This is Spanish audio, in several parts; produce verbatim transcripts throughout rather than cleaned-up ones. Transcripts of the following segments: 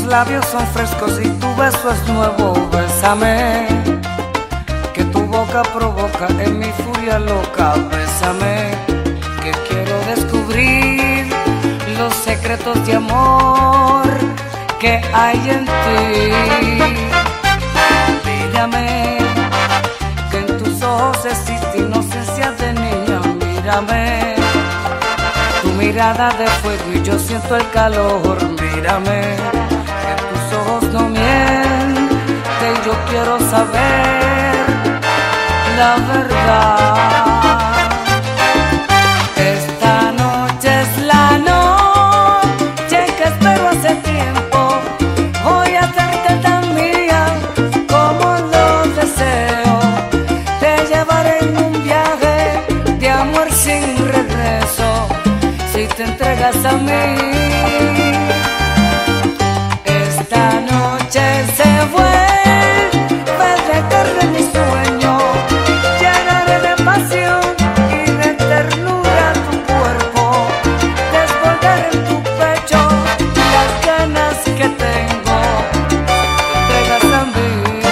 labios son frescos y tu beso es nuevo. Bésame, que tu boca provoca en mi furia loca. Bésame, que quiero descubrir los secretos de amor que hay en ti. Mírame, que en tus ojos existe inocencia de niña. Mírame, tu mirada de fuego y yo siento el calor. Mírame, que tus ojos no mienten y yo quiero saber la verdad. Esta noche es la noche que espero hace tiempo. Voy a hacerte tan mía como lo deseo. Te llevaré en un viaje de amor sin regreso si te entregas a mí. Esta noche se vuelve de carne mi sueño. Llenaré de pasión y de ternura tu cuerpo. Desbordar en tu pecho las ganas que tengo. Te entregas a mí.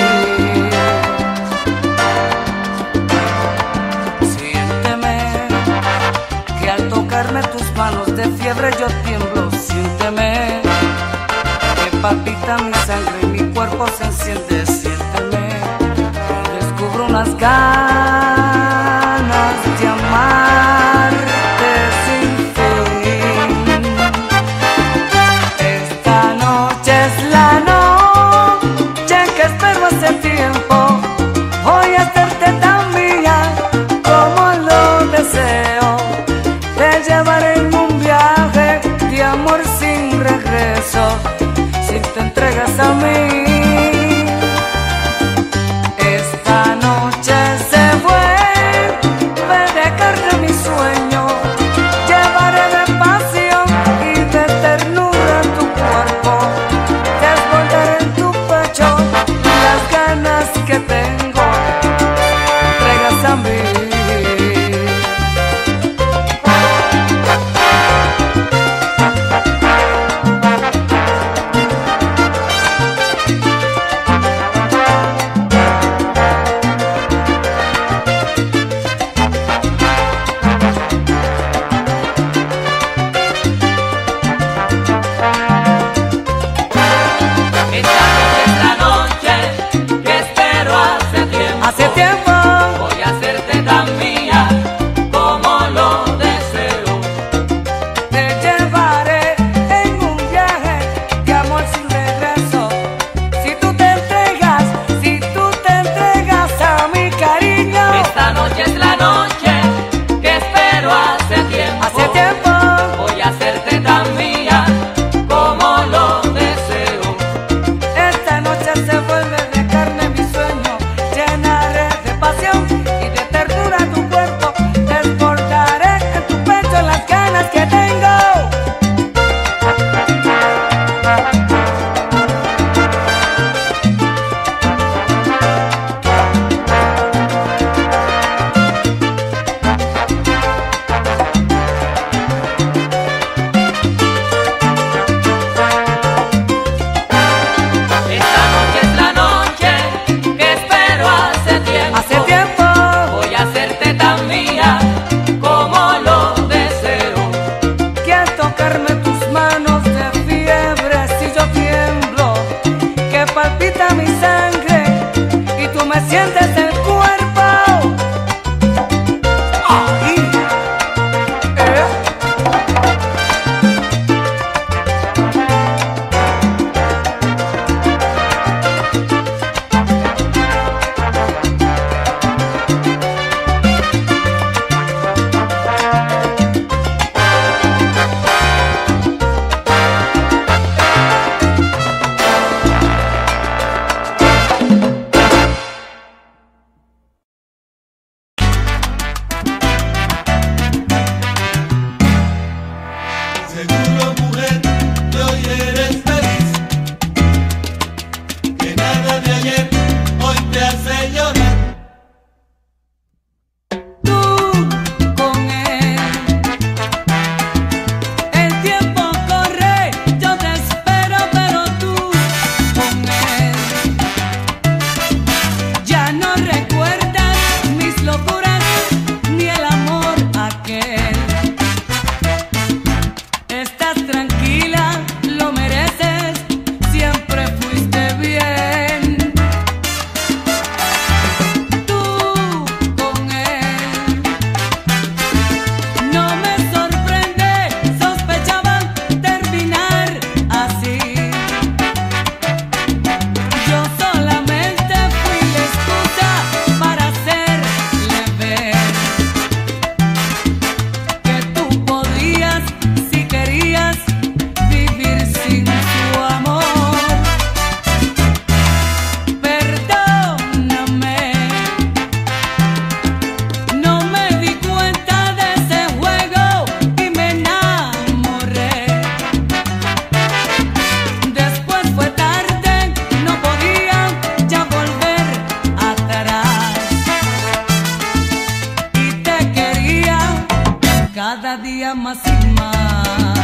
Siénteme, que al tocarme tus manos de fiebre yo tiemblo. Siénteme, que palpita mi sangre y mi cuerpo se enciende. Siénteme, que descubro unas ganas de amarte sin fin. Esta noche es la noche que espero hace tiempo. Voy a hacerte tan mía como lo deseo. Te llevaré en un viaje de amor sin regreso si te entregas a mí. Esta noche se vuelve cada día más y más.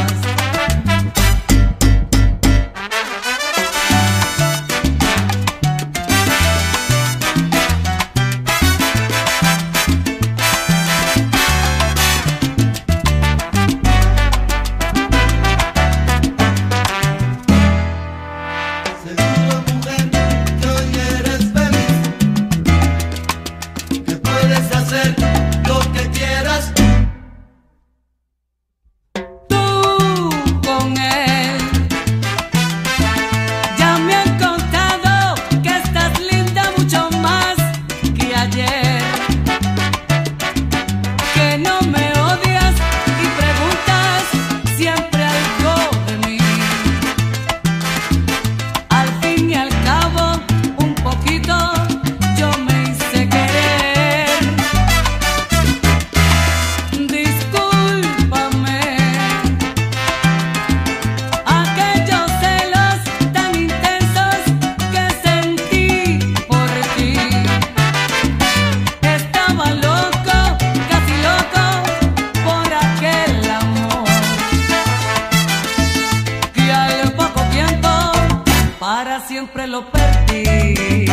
Siempre lo perdí.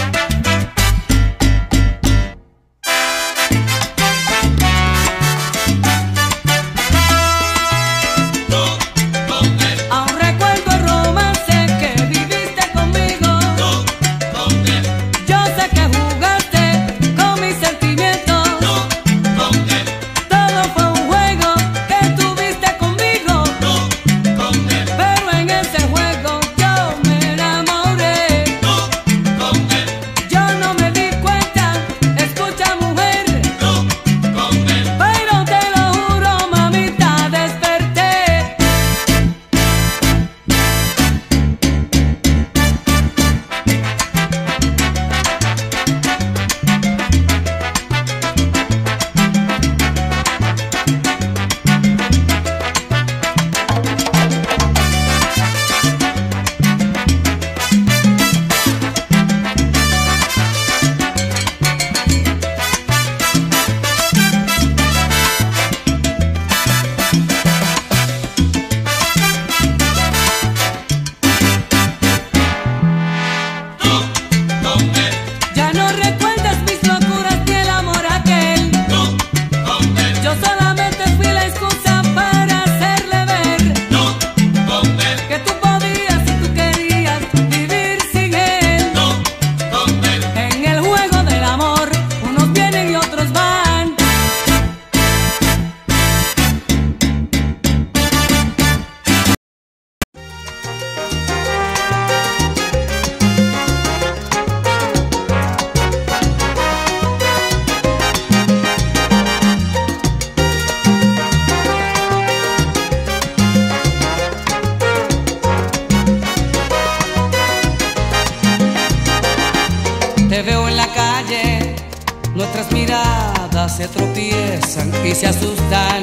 Te veo en la calle, nuestras miradas se tropiezan y se asustan,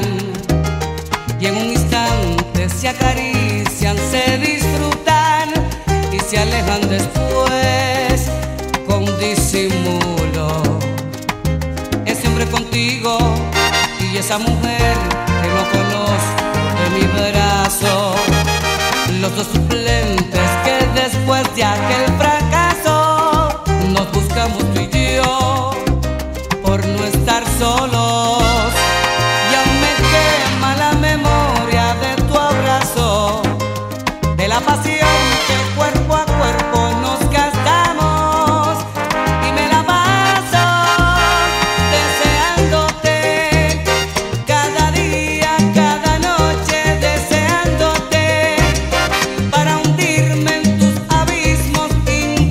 y en un instante se acarician, se disfrutan y se alejan después con disimulo. Ese hombre contigo y esa mujer que no conozco de mi brazo, los dos suplentes que después de aquel fracaso nos buscamos tú y yo por no estar solos. Y aún me quema la memoria de tu abrazo, de la pasión que cuerpo a cuerpo nos gastamos, y me la paso deseándote cada día, cada noche, deseándote para hundirme en tus abismos y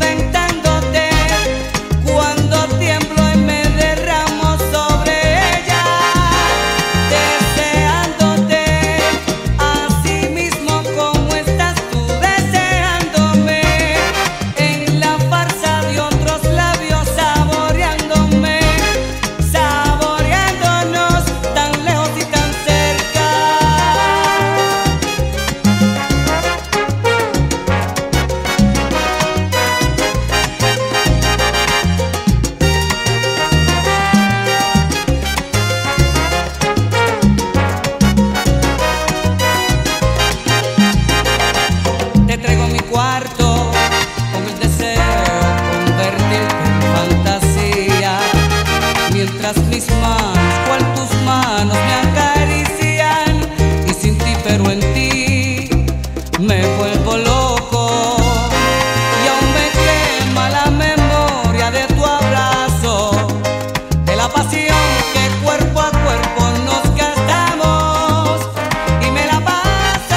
tocas mis manos, cual tus manos me acarician, y sin ti pero en ti me vuelvo loco. Y aún me quema la memoria de tu abrazo, de la pasión que cuerpo a cuerpo nos gastamos, y me la paso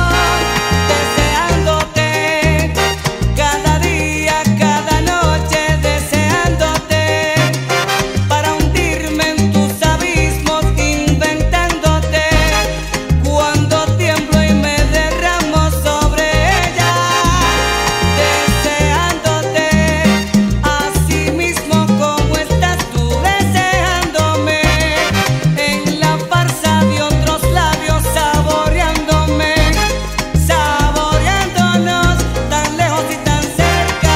deseándote cada día, cada noche, deseándote para hundirme en tus abismos, inventándote cuando tiemblo y me derramo sobre ella, deseándote así mismo como estás tú deseándome, en la farsa de otros labios, saboreándome, saboreándonos tan lejos y tan cerca.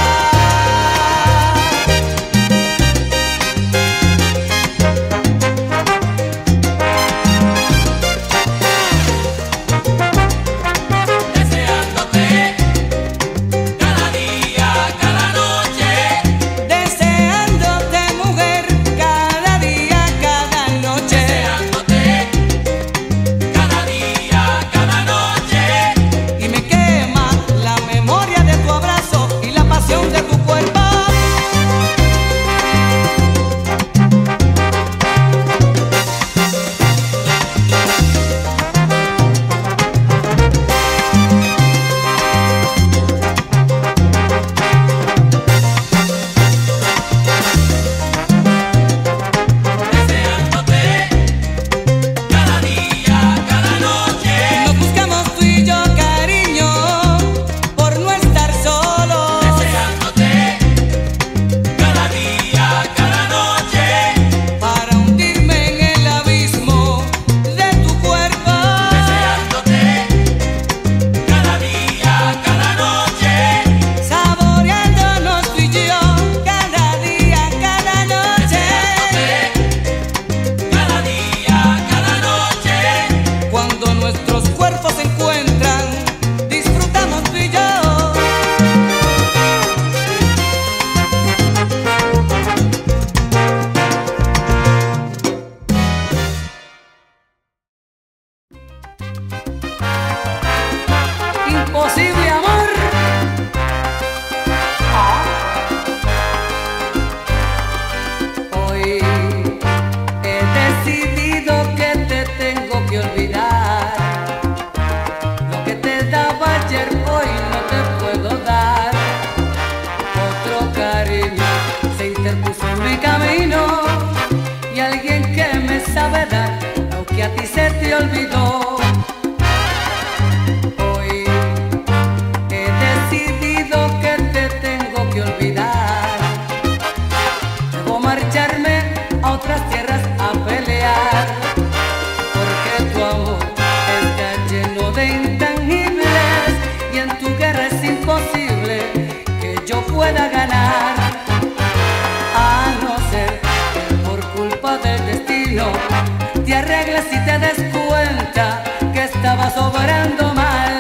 Deseándote cada día, cada noche, Deseándote, mujer, cada día, cada noche, deseándote cada día, cada noche, y me quema la memoria de tu abrazo y la pasión de tu cuerpo. deseándote cada día, cada noche, Nos buscamos tú y yo, cariño, por no estar solos, deseándote cada día, cada noche, para hundirme en el abismo de tu cuerpo. deseándote cada día, cada noche, Saboreándonos tú y yo, cada día, cada noche, cada día, cada noche, cuando nuestros cuerpos se encuentran, disfrutamos tú y yo. Imposible amor. Hoy he decidido que te tengo que olvidar. Lo que te daba ayer hoy no te puedo dar. Otro cariño se interpuso en mi camino, y alguien que me sabe dar lo que a ti se te olvidó. Hoy he decidido que te tengo que olvidar. Debo marcharme a otras tierras a pelear, porque tu amor está lleno de intangibles, y en tu guerra es imposible que yo pueda ganar, a no ser que por culpa del destino te arregles y te des cuenta que estabas obrando mal.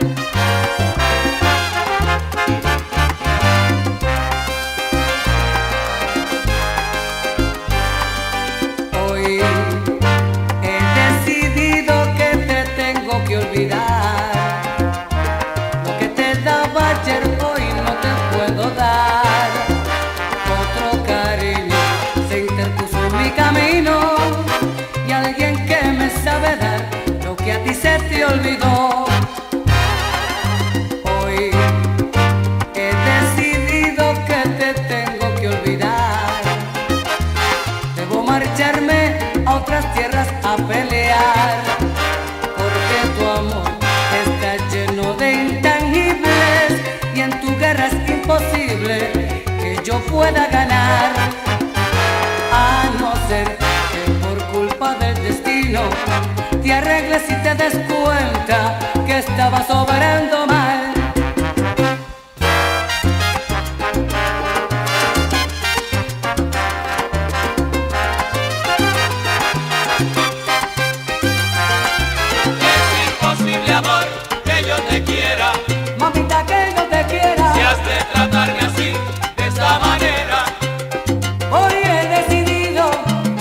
Hoy he decidido que te tengo que olvidar. Lo que te daba ayer hoy no te puedo dar. Otro cariño se interpuso en mi camino, y alguien que me sabe dar lo que a ti se te olvidó. Hoy he decidido que te tengo que olvidar. Debo marcharme a otras tierras a pelear, porque tu amor está lleno de intangibles, y en tu guerra es imposible que yo pueda ganar, a no ser que por culpa del destino te arregles y te des cuenta que estabas obrando mal. es imposible amor que yo te quiera, Mamita, que yo te quiera. si has de tratarme así, de esta manera, Hoy he decidido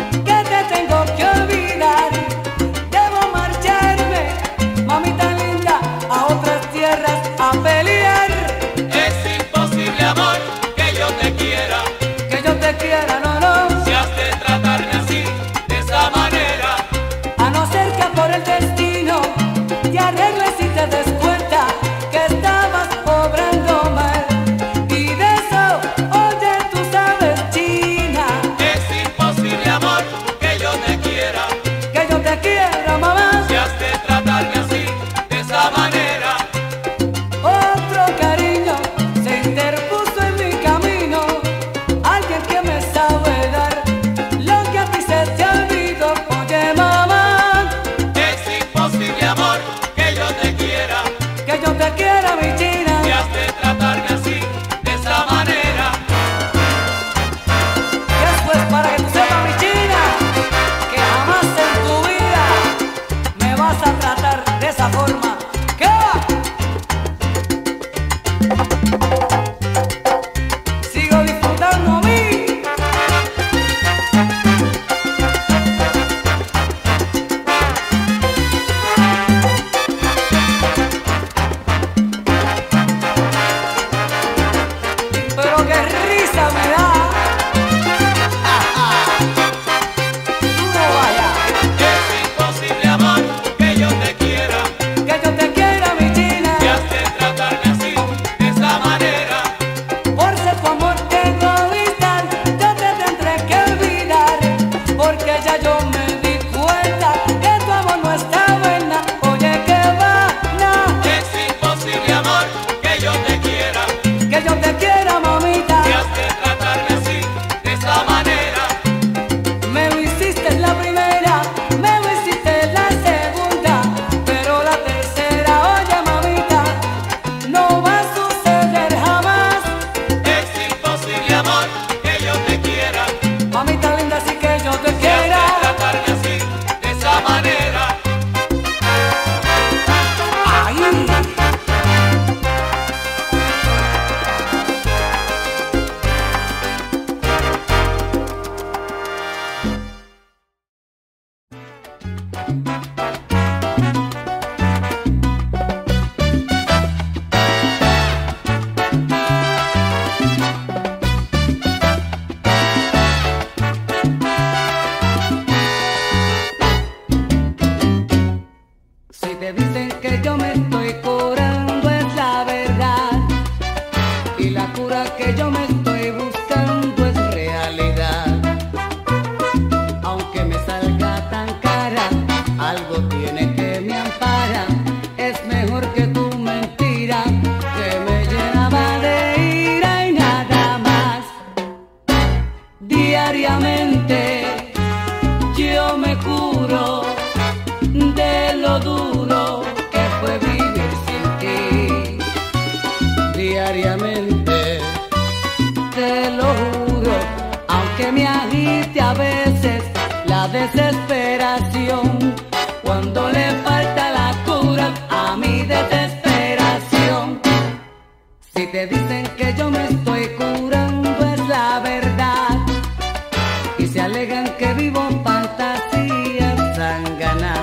existe a veces la desesperación, cuando le falta la cura a mi desesperación. Si te dicen que yo me estoy curando es la verdad, y se alegan que vivo en fantasías zánganas.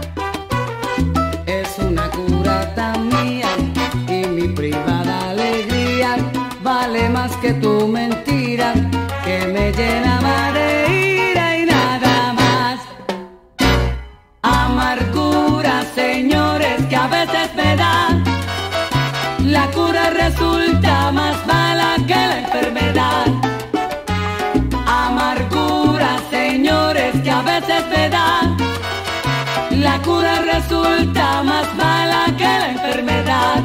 Es una cura tan mía y mi privada alegría vale más que tu mentira, que me llenaba de ira y nada más. Amargura, señores, que a veces me dan. La cura resulta más mala que la enfermedad. Amargura, señores, que a veces me dan. La cura resulta más mala que la enfermedad.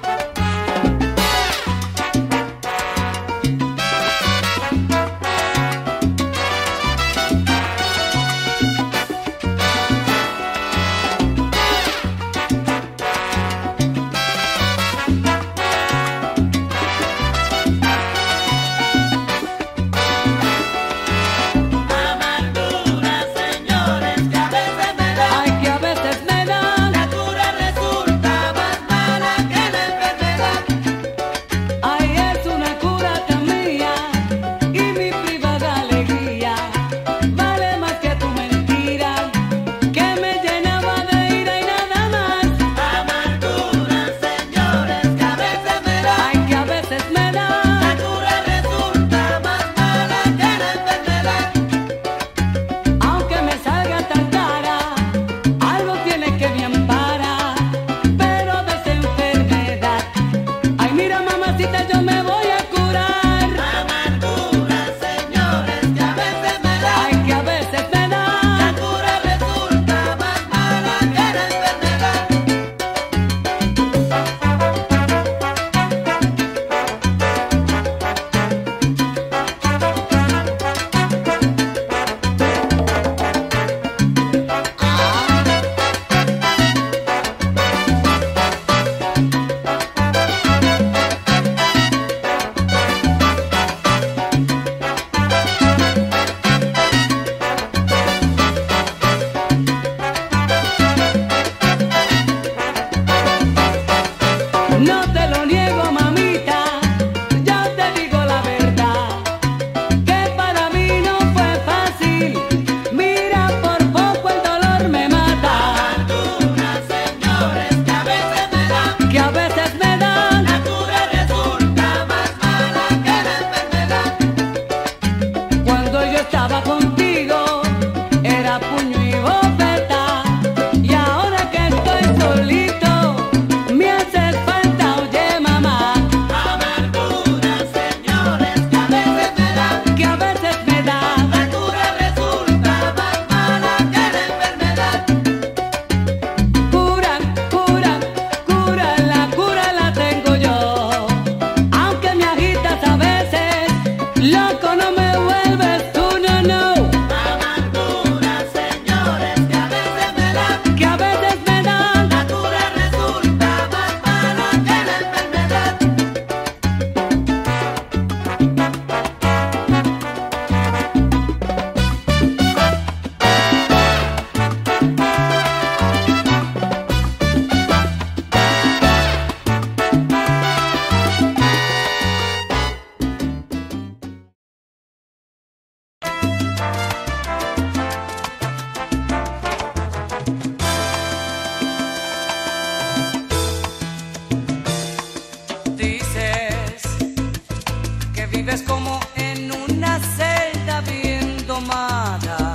Vives como en una celda bien domada,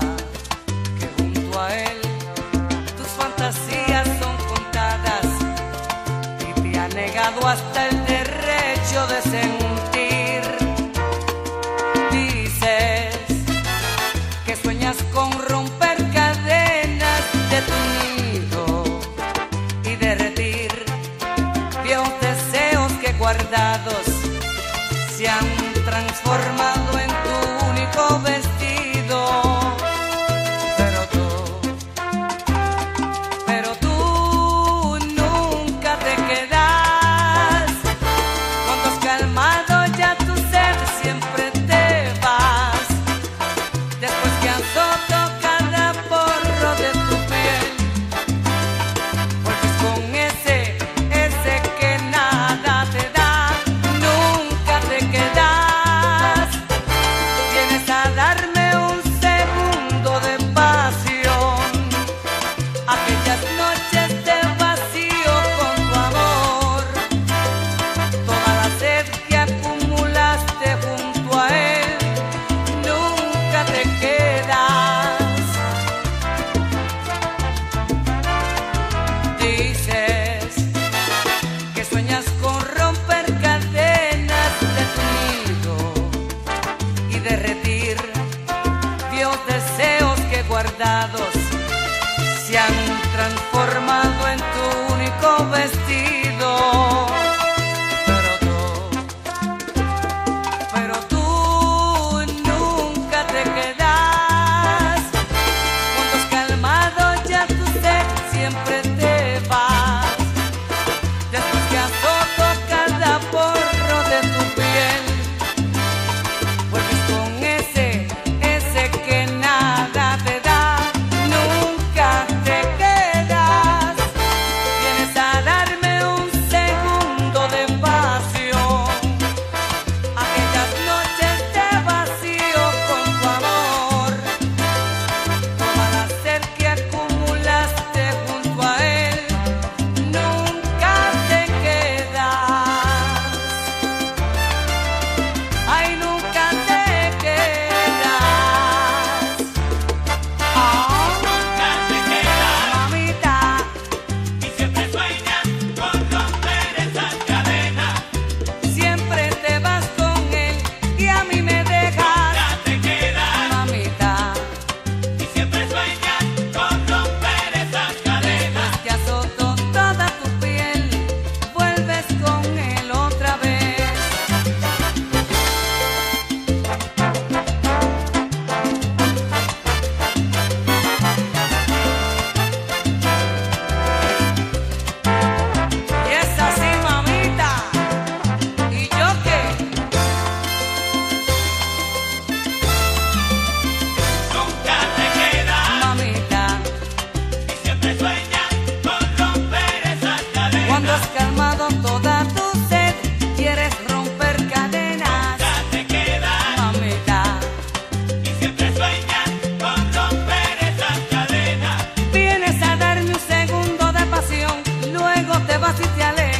que junto a él tus fantasías son contadas y te ha negado hasta el derecho de sentir. Dices que sueñas con romper cadenas de tu nido y derretir viejos deseos que guardados se han transformado en tu único vestido. Pero tú, pero tú nunca te quedas. Cuando has calmado ya tu sed siempre te vas. Después bordados se han transformado en tu único vestido. Pero tú, pero tú nunca te quedas. Cuando es calmado ya tu sed siempre te vas. Después que azoto cada porro de tu piel, vuelves con ese, ese que nada te da. Nunca te quedas. Vienes a darme un segundo de pasión. Aquellas noches de vacío con tu amor. Toda la sed que acumulaste junto a él. Nunca te quedas. Ay, nunca te quedas. Oh, Nunca te quedas mamita, y siempre sueñas con romper esas cadenas. siempre te vas con él y a mí me dejas. Nunca te quedas Mamita, y siempre sueñas con romper esas cadenas. te azoto toda tu piel, vuelves con él otra vez. Y es así, mamita. ¿Y yo qué? Nunca te quedas Mamita, y siempre sueñas con romper esas cadenas. cuando has calmado toda tu sed, quieres romper cadenas. Nunca te quedas Mamita, y siempre sueñas con romper esas cadenas. vienes a darme un segundo de pasión, luego te vas y te alejas.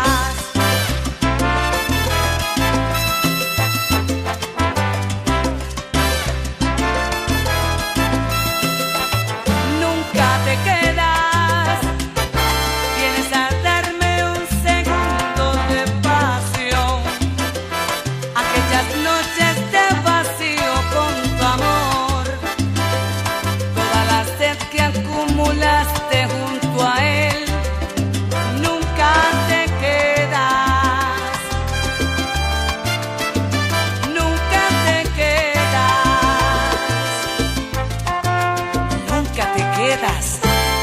Nunca te quedas. Vienes a darme un segundo de pasión. Aquellas noches de vacío con tu amor. Toda la sed que acumulaste junto a él. Nunca te quedas. Nunca te quedas. Nunca te quedas.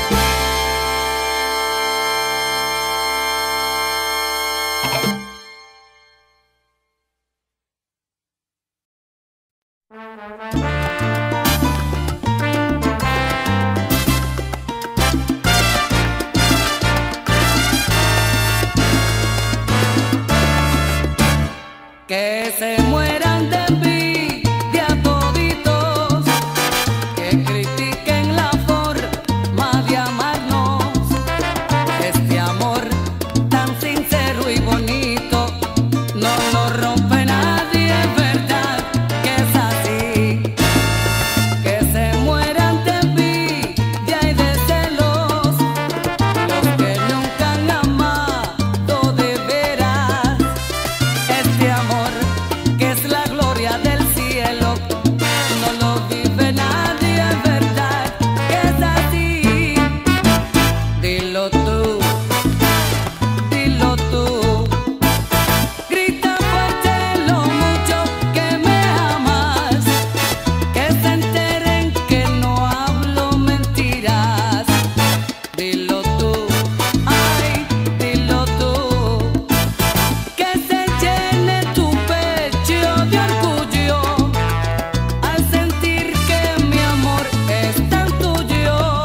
Que se mueran de envidia toditos, que critiquen la forma de amarnos. Este amor tan sincero y bonito no lo rompe nadie, es verdad que es así. Que se mueran de envidia y de celos los que nunca han amado de veras. Este amor que es la gloria del cielo no lo vive nadie, es verdad que es así. Dilo tú, dilo tú, grita fuerte lo mucho que me amas, que se enteren que no hablo mentiras. Dilo tú, ay, dilo tú, que se llene tu pecho de orgullo al sentir que mi amor es tan tuyo.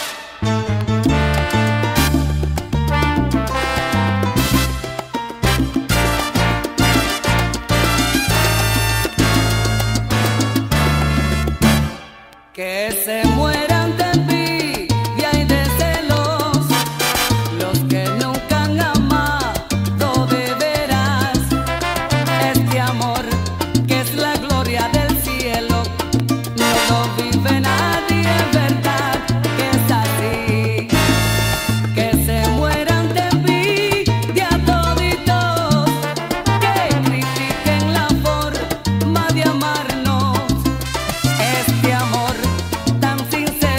Que se mueran de envidia y de celos los que nunca han amado de veras. Este amor que es la gloria del cielo no lo vive nadie, es verdad que es así. Que se mueran de envidia toditos, que critiquen la forma de amarnos. Este amor tan sincero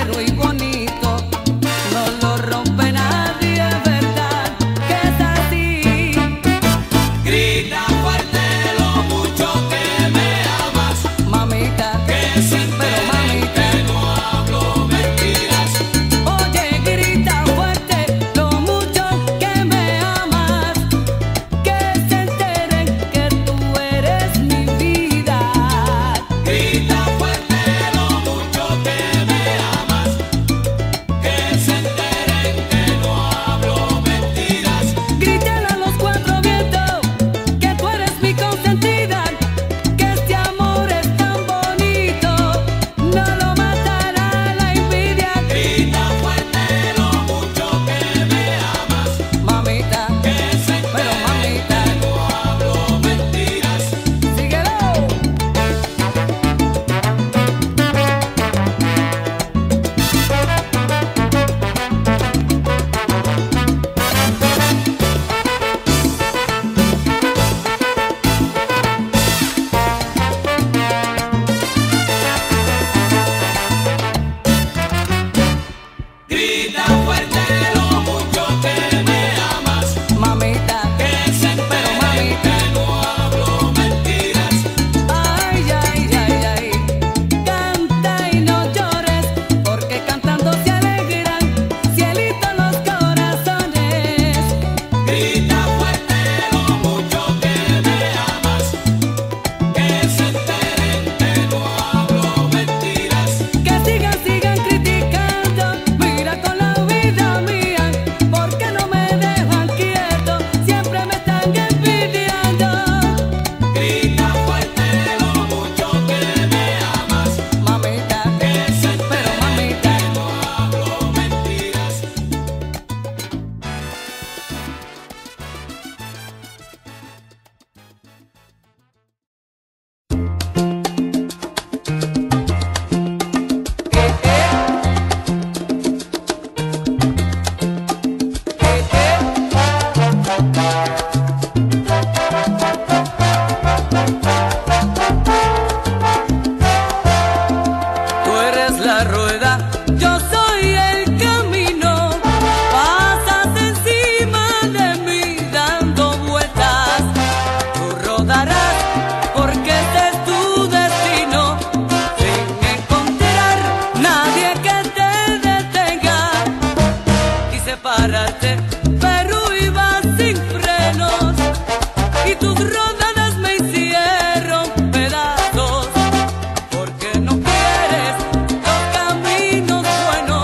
eres la rueda, yo soy el camino. Pasas encima de mí dando vueltas. Tú rodarás porque ese es tu destino, sin encontrar nadie que te detenga. Quise pararte, pero ibas sin frenos y tus rodadas me hicieron pedazos, porque no quieres los caminos buenos.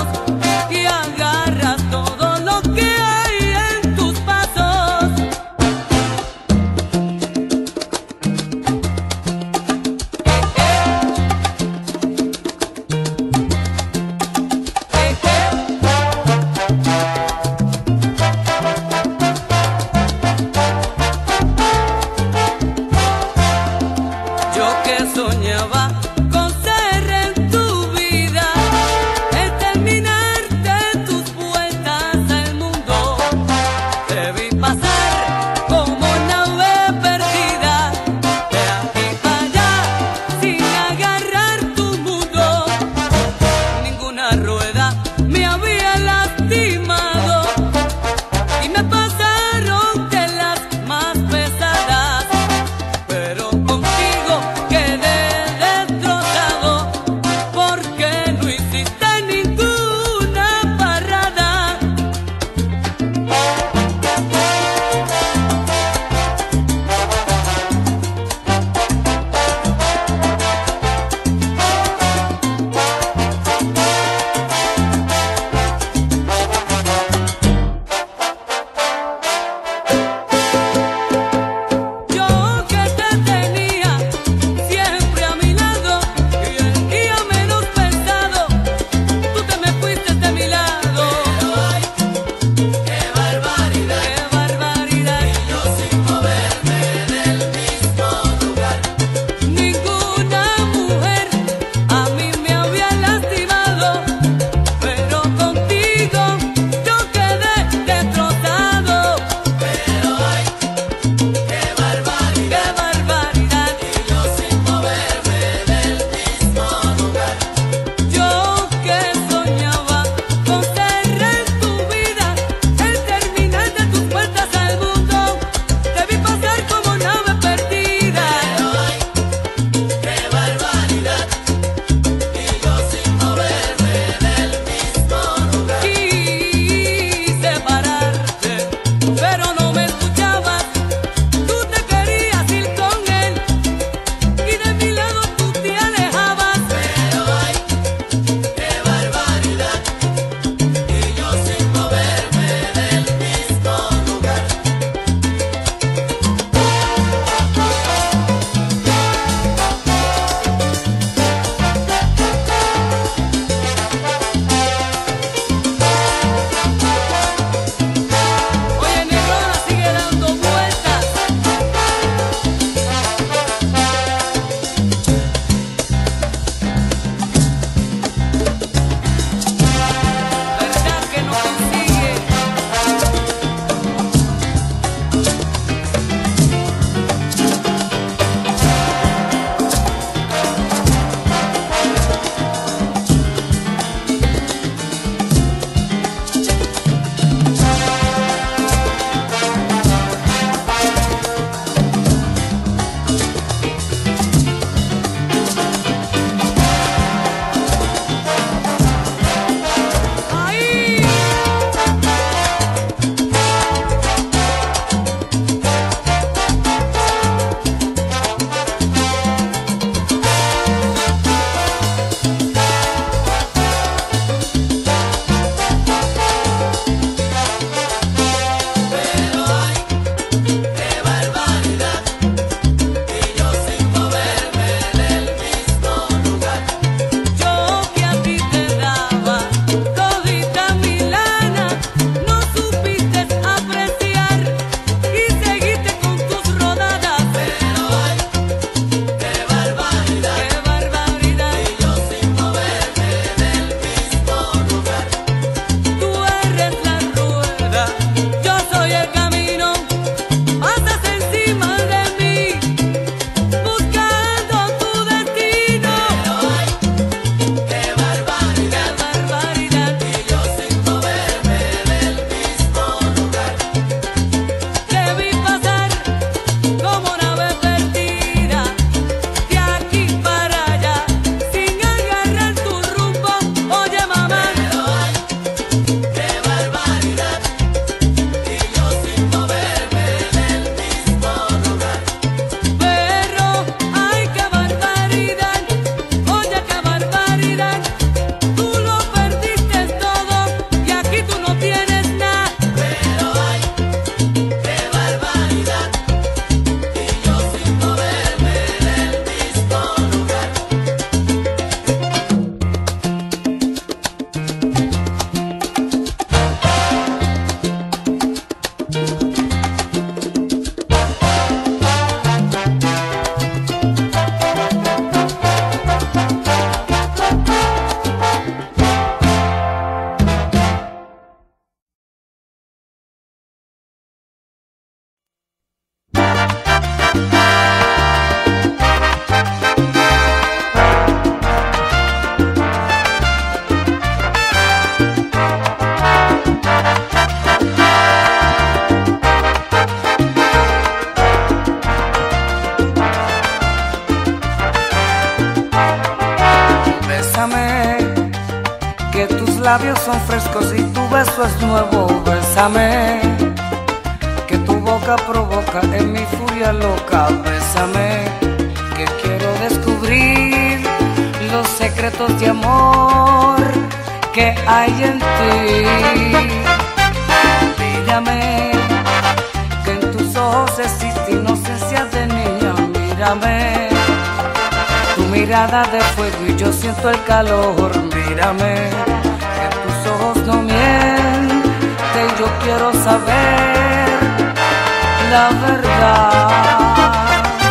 labios son frescos y tu beso es nuevo. Bésame, que tu boca provoca en mi furia loca. Bésame, que quiero descubrir los secretos de amor que hay en ti. Mírame, que en tus ojos existe inocencia de niña. Mírame, tu mirada de fuego y yo siento el calor. Mírame, que tus ojos no mienten y yo quiero saber la verdad.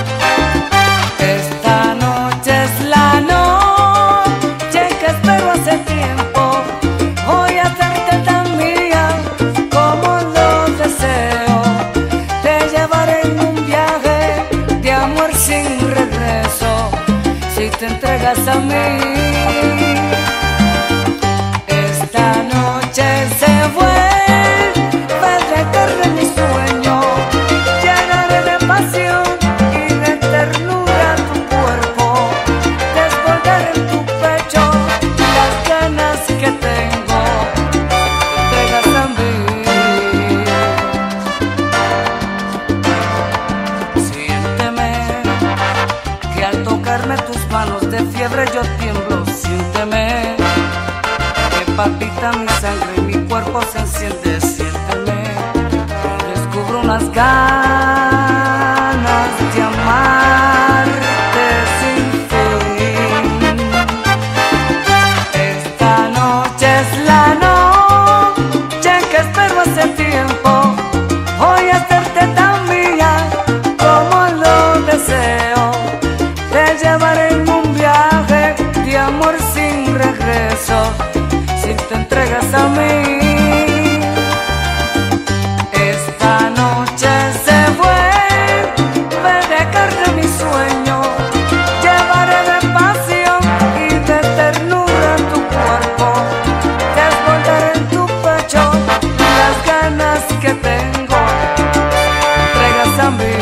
Esta noche es la noche que espero hace tiempo. Voy a hacerte tan mía como lo deseo. Te llevaré en un viaje de amor sin regreso si te entregas a mí. Esta noche se vuelve de carne mi sueño. Llenaré de pasión y de ternura tu cuerpo. Desbordar en tu pecho las ganas que tengo. Te entregas a mí. Siénteme, que al tocarme tus manos de fiebre yo tiemblo. Siénteme, que palpita mi sangre y mi cuerpo se enciende. Siénteme, que descubro unas ganas de amarte sin fin. Esta noche es la noche que espero hace tiempo. Voy a hacerte tan mía como lo deseo. Te llevaré en un viaje de amor sin regreso si te entregas a mí. Esta noche se vuelve de carne mi sueño. Llevaré de pasión y de ternura tu cuerpo. Desbordar en tu pecho las ganas que tengo. Te entregas a mí.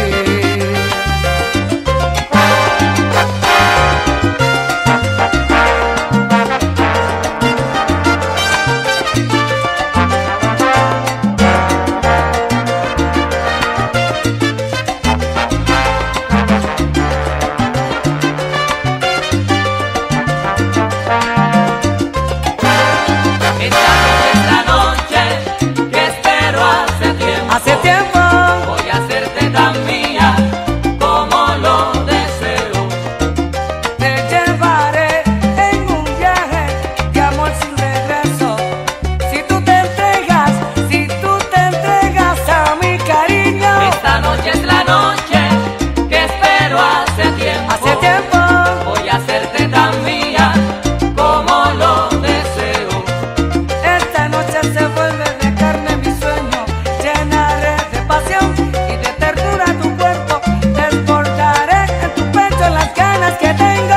Esta noche es la noche que espero hace tiempo. Hace tiempo Voy a hacerte tan mía como lo deseo. te llevaré en un viaje de amor sin regreso. Si tú te entregas, si tú te entregas a mi cariño. Esta noche es la noche que espero hace tiempo. Hace tiempo Voy a hacerte tan mía como lo deseo. esta noche se vuelve de carne mi sueño. Llenaré de pasión y de ternura tu cuerpo. Desbordaré en tu pecho las ganas que tengo.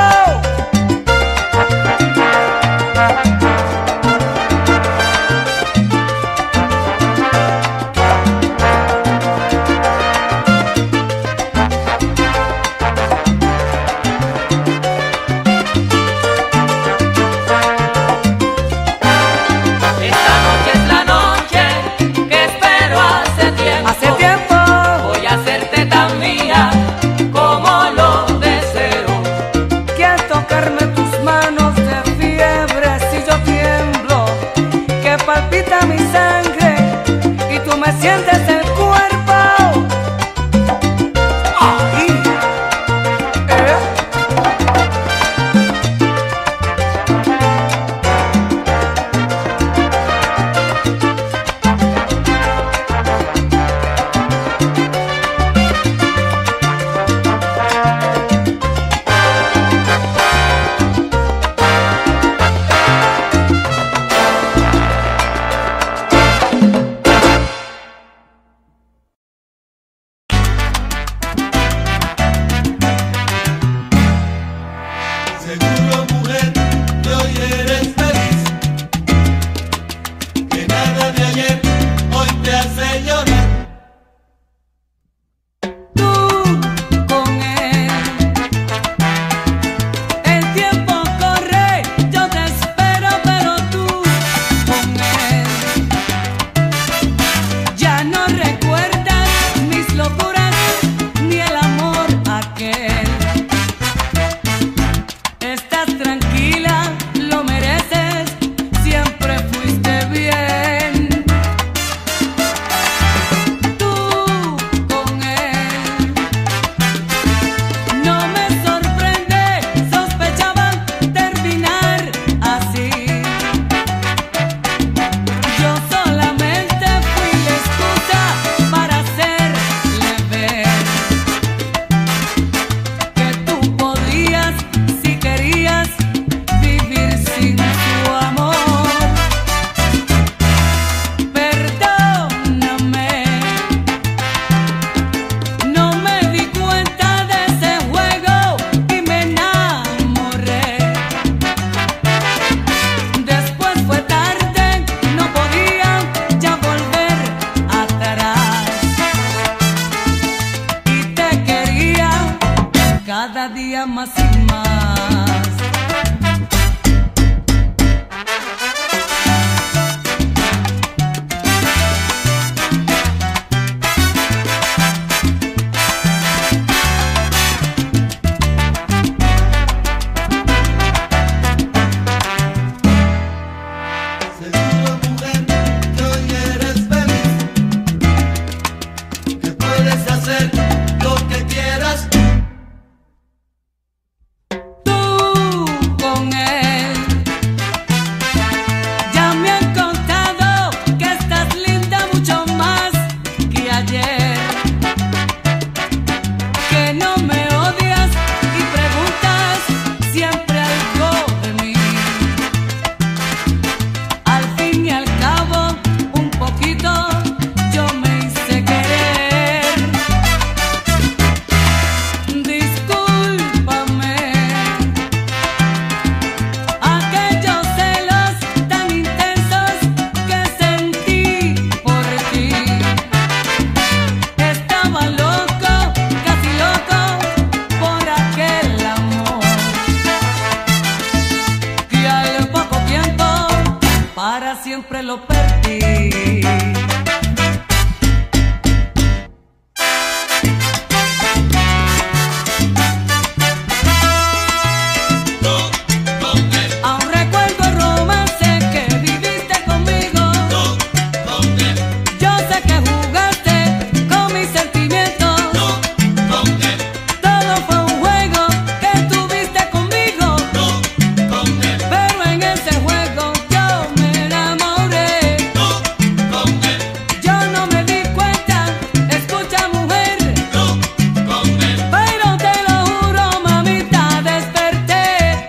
Esta noche es la noche que espero hace tiempo. Hace tiempo Voy a hacerte tan mía como lo deseo. que al tocarme tus manos de fiebre si yo tiemblo, que palpita mi sangre y tú me sientes el cuerpo. Ay, eh. más y más. Siempre lo perdí. Aún recuerdo el romance que viviste conmigo. Yo sé que jugaste con mis sentimientos. Todo fue un juego que tuviste conmigo. Pero en ese juego yo me enamoré. Yo no me di cuenta, escucha mujer. Pero te lo juro, mamita, desperté.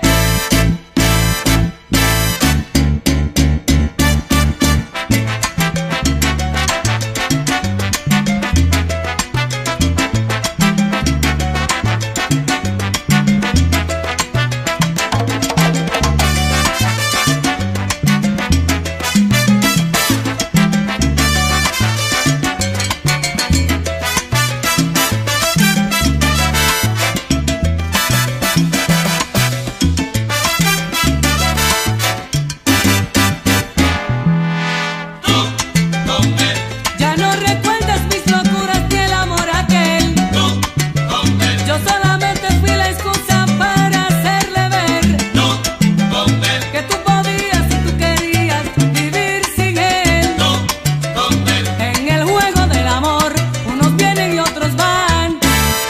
Ya no recuerdas mis locuras ni el amor aquel. Yo solamente fui la excusa para hacerle ver que tú podías y tú querías vivir sin él. En el juego del amor, unos vienen y otros van.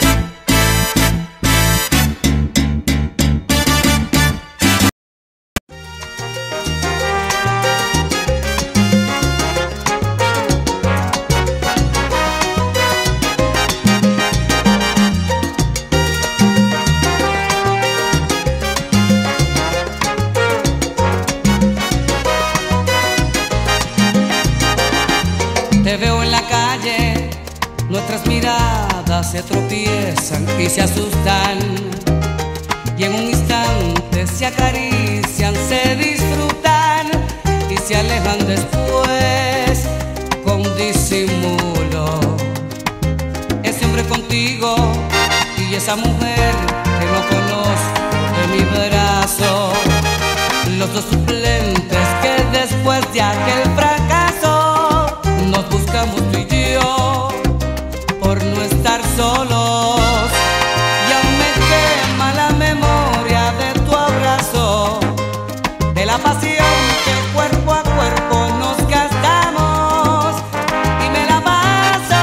Te veo en la calle, nuestras miradas se tropiezan y se asustan, y en un instante se acarician, se disfrutan y se alejan después con disimulo. Ese hombre contigo y esa mujer que no conozco de mi brazo, los dos suplentes que después de aquel fracaso nos buscamos tú y yo por no estar solos. Y aún me quema la memoria de tu abrazo, de la pasión que cuerpo a cuerpo nos gastamos, y me la paso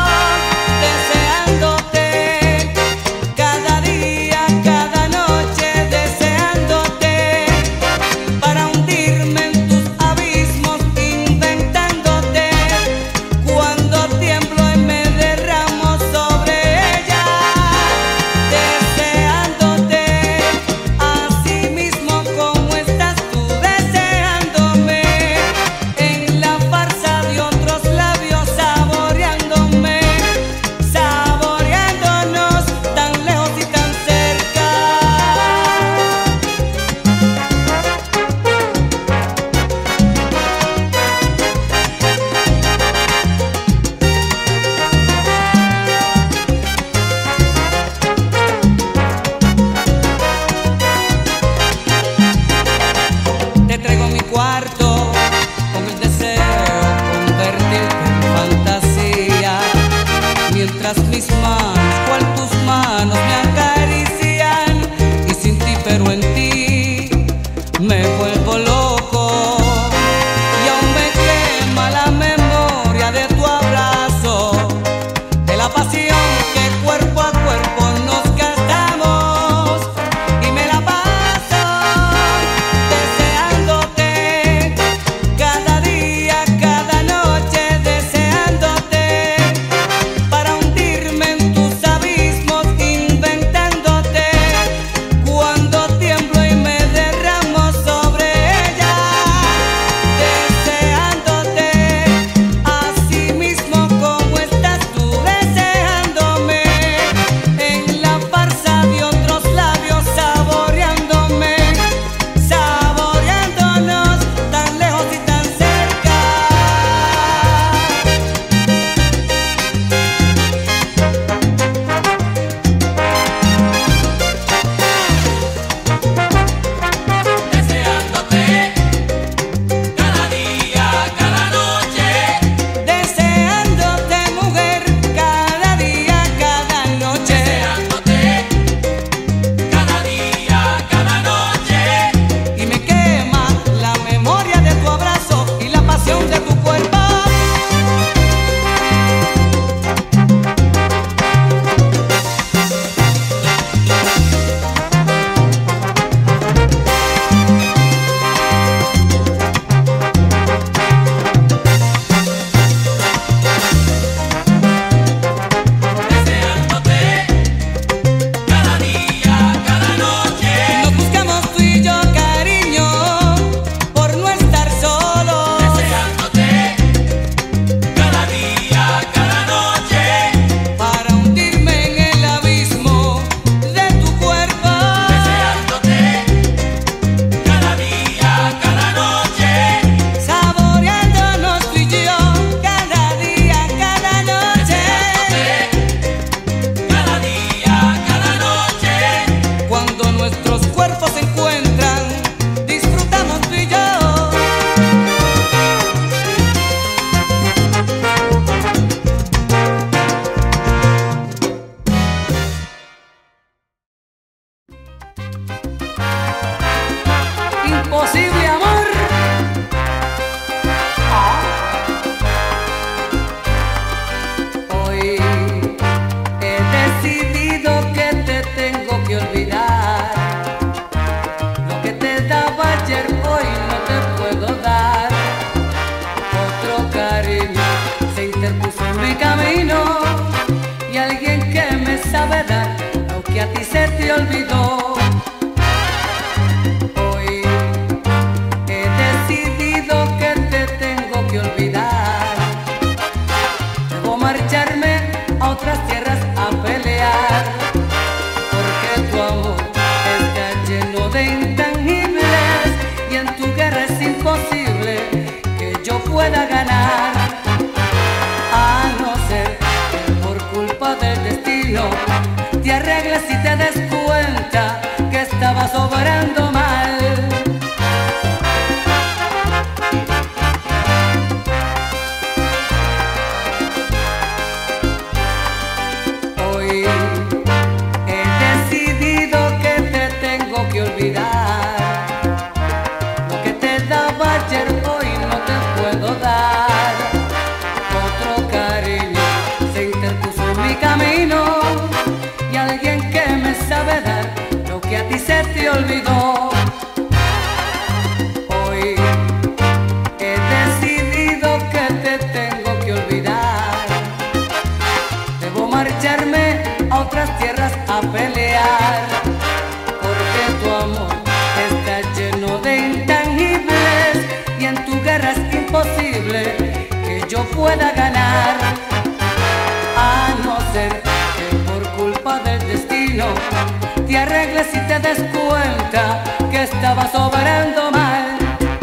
deseándote cada día, cada noche, deseándote para hundirme en tus abismos, inventándote cuando tiemblo y me derramo sobre ella, deseándote así mismo como estás tú, deseándote. pueda ganar, a no ser que por culpa del destino te arregles y te des cuenta que estabas obrando mal.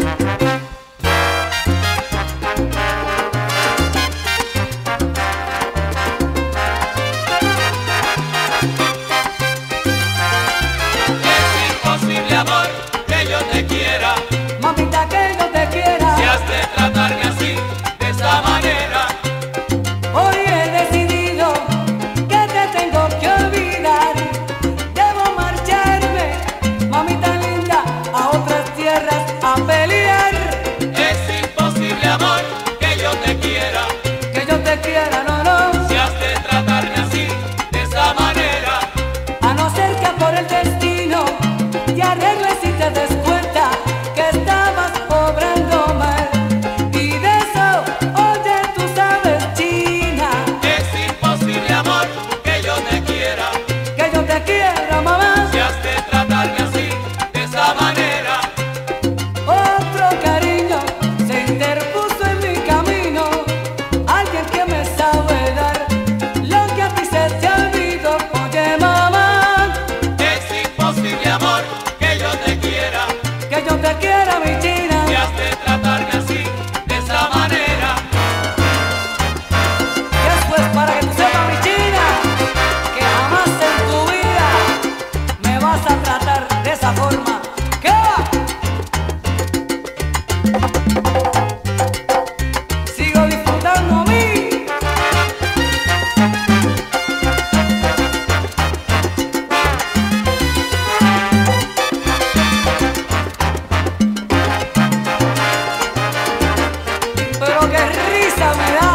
Es imposible, amor, que yo te quiera, Mamita, que yo te quiera, si has de tratarme así, de esa manera. hoy he decidido que te tengo que olvidar. Debo marcharme, mamita linda, a otras tierras a pelear. Es imposible, amor, que yo te quiera, Que yo te quiera, no, no, si has de tratarme así, de esa manera. a no ser que por el destino te arregles y te des cuenta que estabas obrando mal. Y de eso, oye, tú sabes, China, Es imposible, amor, que yo te quiera, que yo te quiera, mamá. si has de tratarme así, de esa manera. Otro cariño se interpuso en mi camino, alguien que me sabe dar lo que a ti se te olvidó. Oye, mamá, Es imposible, amor, que yo te quiera, que yo te quiera, mi China. si has de tratarme así, de esa manera. Y eso es para que tú sepas, mi China, que jamás en tu vida me vas a tratar de esa forma. ¿Qué va? Sigo disfrutando a mí. Pero qué risa me da.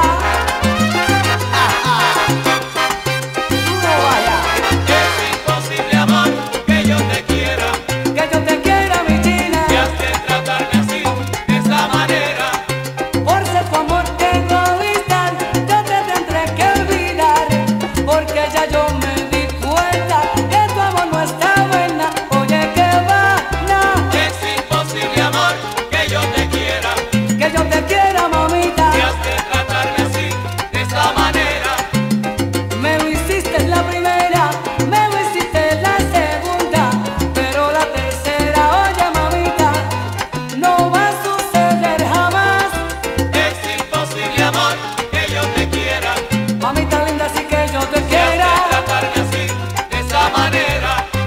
Tú no vayas, Es imposible, amor, que yo te quiera, que yo te quiera, mi China. si has de tratarme así, de esa manera. Por ser tu amor que egoísta, yo te tendré que olvidar, porque ya yo me di cuenta que tu amor no está buena. Oye, que va, no, Es imposible, amor, que yo te quiera, que yo te quiera, mamita. si has de tratarme así, de esa manera. Me lo hiciste en la primera, me lo hiciste en la segunda, pero la tercera, oye, mamita, no va a suceder jamás. Es imposible, amor, que yo te quiera, Mamita linda, sí que yo te si has de quiera. tratarme así, de esa manera.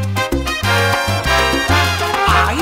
Ay.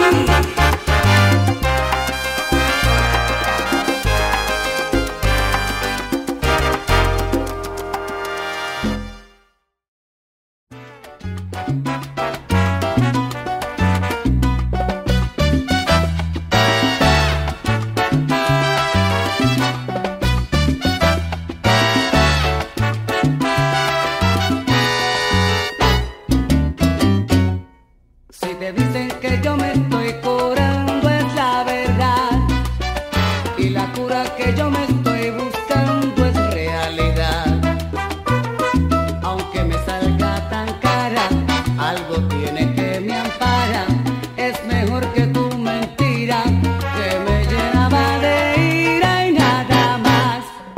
Si te dicen que yo me estoy curando es la verdad, y la cura que yo me estoy buscando es realidad. Aunque me salga tan cara, algo tiene que me ampara. Es mejor que tu mentira, que me llenaba de ira y nada más.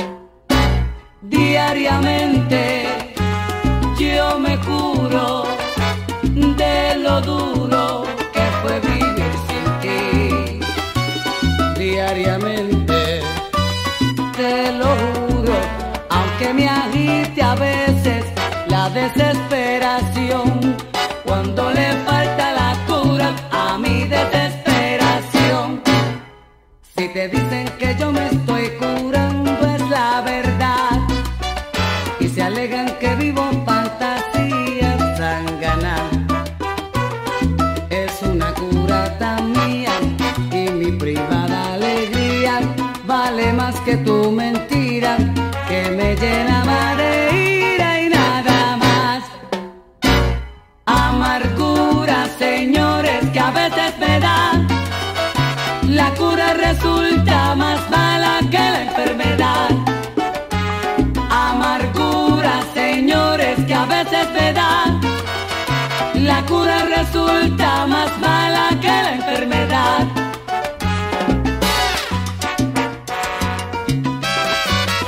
Diariamente yo me curo de lo duro que fue vivir sin ti. Diariamente, te lo juro, aunque me agite a veces la desesperación, cuando le falta la cura a mi desesperación. Si te dicen que yo me estoy curando es la verdad, y se alegan que vivo fantasías zángana. Es una cura tan mía y mi privada alegría vale más que tu mentira, que me llenaba de ira y nada más. Amargura, señores, que a veces me da, la cura resulta más mala que la enfermedad. Amargura, señores, que a veces me da, la cura resulta más mala que la enfermedad.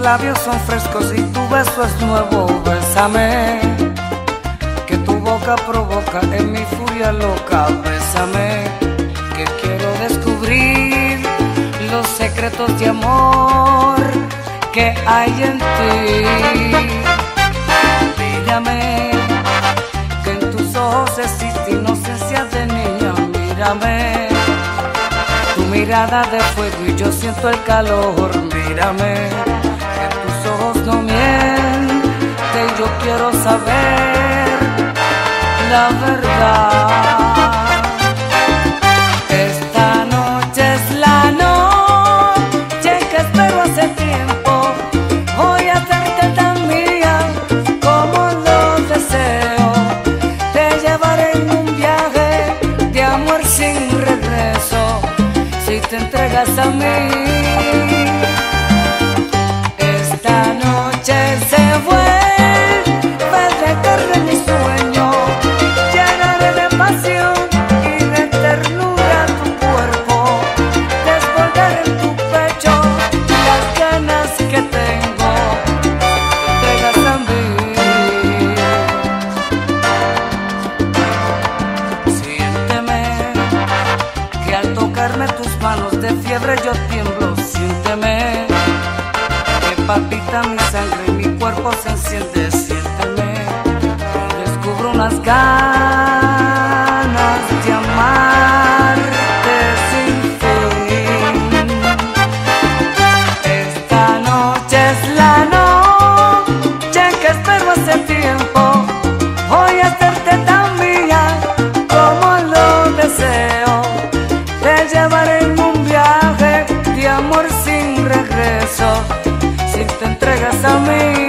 labios son frescos y tu beso es nuevo. Bésame, que tu boca provoca en mi furia loca. Bésame, que quiero descubrir los secretos de amor que hay en ti. Mírame, que en tus ojos existe inocencia de niña. Mírame, tu mirada de fuego y yo siento el calor. Mírame, que tus ojos no mienten y yo quiero saber la verdad. Esta noche es la noche que espero hace tiempo. Voy a hacerte tan mía como lo deseo. Te llevaré en un viaje de amor sin regreso si te entregas a mí. Esta noche se vuelve de carne mi sueño. Llenaré de pasión y de ternura tu cuerpo. Desbordar en tu pecho las ganas que tengo. Te entregas a mí. Siénteme, que al tocarme tus manos de fiebre yo tiemblo. Siénteme, que palpita mi sangre y mi cuerpo se enciende. Siénteme, que descubro unas ganas de amarte sin fin. Esta noche es la noche que espero hace tiempo. Voy a hacerte tan mía como lo deseo. Te llevaré en un viaje de amor sin regreso si te entregas a mí.